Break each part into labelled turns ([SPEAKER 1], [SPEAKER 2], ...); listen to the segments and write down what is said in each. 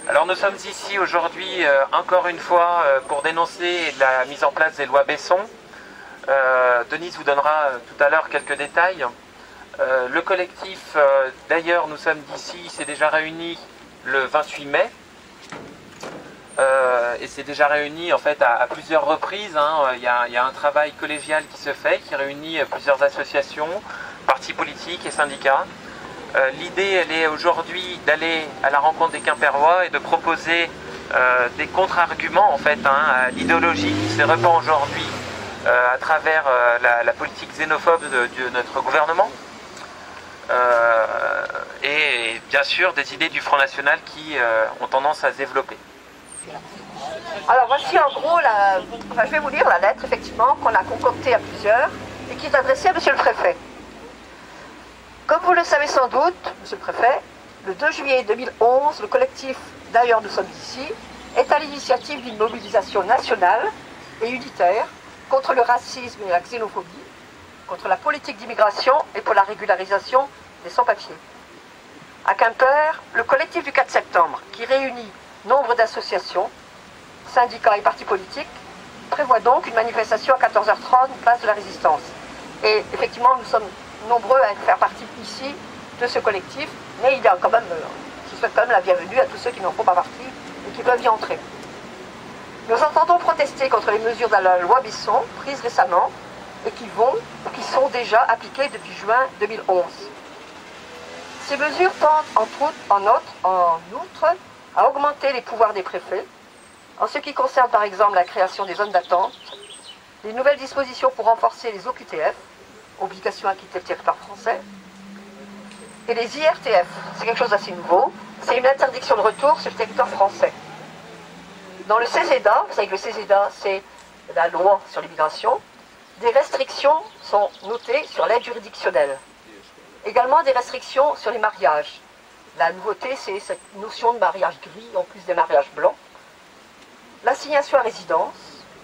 [SPEAKER 1] Alors nous sommes ici aujourd'hui encore une fois pour dénoncer la mise en place des lois Besson. Denise vous donnera tout à l'heure quelques détails. Le collectif, d'ailleurs nous sommes d'ici, s'est déjà réuni le 28 mai et s'est déjà réuni en fait à plusieurs reprises. Il y a un travail collégial qui se fait, qui réunit plusieurs associations, partis politiques et syndicats. L'idée, elle est aujourd'hui d'aller à la rencontre des Quimpérois et de proposer des contre-arguments en fait à l'idéologie qui se répand aujourd'hui à travers la politique xénophobe de notre gouvernement et bien sûr des idées du Front National qui ont tendance à se développer.
[SPEAKER 2] Alors voici en gros, je vais vous lire la lettre effectivement qu'on a concoctée à plusieurs et qui est adressée à Monsieur le Préfet. Comme vous le savez sans doute, Monsieur le Préfet, le 2 juillet 2011, le collectif D'ailleurs nous sommes ici est à l'initiative d'une mobilisation nationale et unitaire contre le racisme et la xénophobie, contre la politique d'immigration et pour la régularisation des sans-papiers. À Quimper, le collectif du 4 septembre, qui réunit nombre d'associations, syndicats et partis politiques, prévoit donc une manifestation à 14h30, place de la Résistance. Et effectivement, nous sommes nombreux à faire partie ici de ce collectif, mais il y a quand même, je souhaite quand même la bienvenue à tous ceux qui n'en font pas partie et qui peuvent y entrer. Nous entendons protester contre les mesures de la loi Besson prises récemment et qui sont déjà appliquées depuis juin 2011. Ces mesures tendent en outre à augmenter les pouvoirs des préfets en ce qui concerne par exemple la création des zones d'attente, les nouvelles dispositions pour renforcer les OQTF, obligation à quitter le territoire français, et les IRTF, c'est quelque chose d'assez nouveau, c'est une interdiction de retour sur le territoire français. Dans le CESEDA, vous savez que le CESEDA c'est la loi sur l'immigration, des restrictions sont notées sur l'aide juridictionnelle. Également des restrictions sur les mariages. La nouveauté c'est cette notion de mariage gris en plus des mariages blancs. L'assignation à résidence.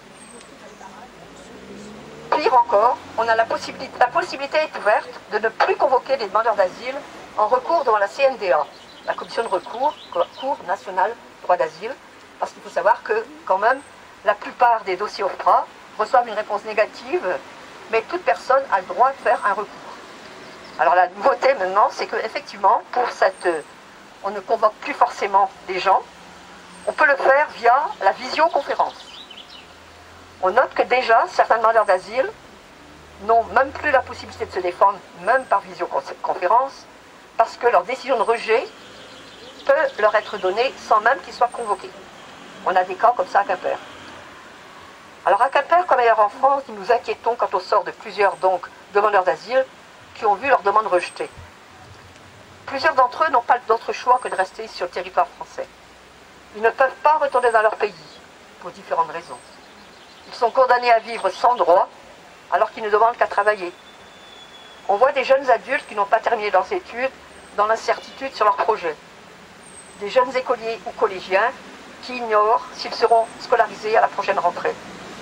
[SPEAKER 2] Pire encore, on a la possibilité est ouverte de ne plus convoquer les demandeurs d'asile en recours devant la CNDA, la commission de recours, Cour nationale droit d'asile, parce qu'il faut savoir que quand même la plupart des dossiers OFPRA reçoivent une réponse négative, mais toute personne a le droit de faire un recours. Alors la nouveauté maintenant, c'est qu'effectivement, on ne convoque plus forcément des gens, on peut le faire via la visioconférence. On note que déjà, certains demandeurs d'asile n'ont même plus la possibilité de se défendre, même par visioconférence, parce que leur décision de rejet peut leur être donnée sans même qu'ils soient convoqués. On a des cas comme ça à Quimper. Alors à Quimper, comme ailleurs en France, nous nous inquiétons quant au sort de plusieurs demandeurs d'asile qui ont vu leur demande rejetée. Plusieurs d'entre eux n'ont pas d'autre choix que de rester sur le territoire français. Ils ne peuvent pas retourner dans leur pays, pour différentes raisons. Ils sont condamnés à vivre sans droit, alors qu'ils ne demandent qu'à travailler. On voit des jeunes adultes qui n'ont pas terminé leurs études dans l'incertitude sur leur projet. Des jeunes écoliers ou collégiens qui ignorent s'ils seront scolarisés à la prochaine rentrée.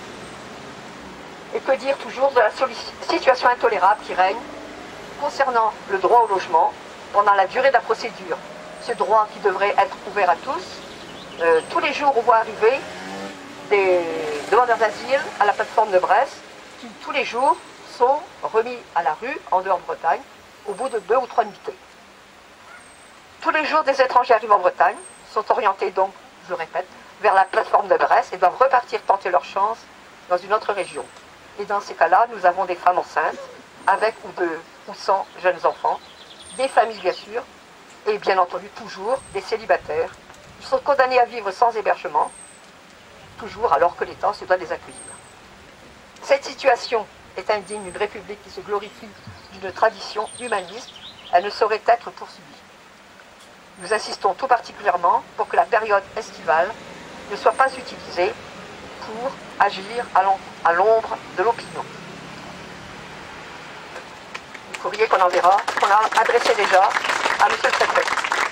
[SPEAKER 2] Et que dire toujours de la situation intolérable qui règne concernant le droit au logement pendant la durée de la procédure. Ce droit qui devrait être ouvert à tous. Tous les jours, on voit arriver des demandeurs d'asile à la plateforme de Brest qui, tous les jours, sont remis à la rue, en dehors de Bretagne, au bout de 2 ou 3 nuitées. Tous les jours, des étrangers arrivent en Bretagne, sont orientés donc, je le répète, vers la plateforme de Brest et doivent repartir tenter leur chance dans une autre région. Et dans ces cas-là, nous avons des femmes enceintes, avec ou sans jeunes enfants, des familles bien sûr, et bien entendu toujours des célibataires. Ils sont condamnés à vivre sans hébergement, toujours alors que l'État se doit les accueillir. Cette situation est indigne d'une république qui se glorifie d'une tradition humaniste. Elle ne saurait être poursuivie. Nous insistons tout particulièrement pour que la période estivale ne soit pas utilisée pour agir à l'ombre de l'opinion. Le courrier qu'on enverra, qu'on a adressé déjà à M. le Préfet.